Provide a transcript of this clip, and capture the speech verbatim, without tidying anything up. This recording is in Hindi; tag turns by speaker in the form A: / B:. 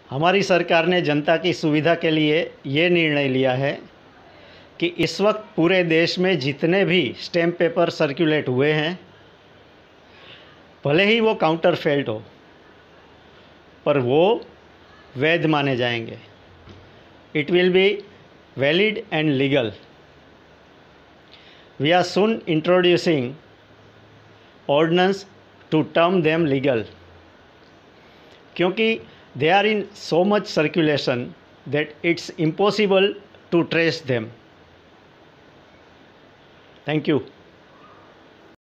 A: हमारी सरकार ने जनता की सुविधा के लिए ये निर्णय लिया है कि इस वक्त पूरे देश में जितने भी स्टैम्प पेपर सर्कुलेट हुए हैं, भले ही वो काउंटर फेल्ट हो, पर वो वैध माने जाएंगे। It will be valid and legal. We are soon introducing ordinance to term them legal, क्योंकि they are in so much circulation that it's impossible to trace them. Thank you.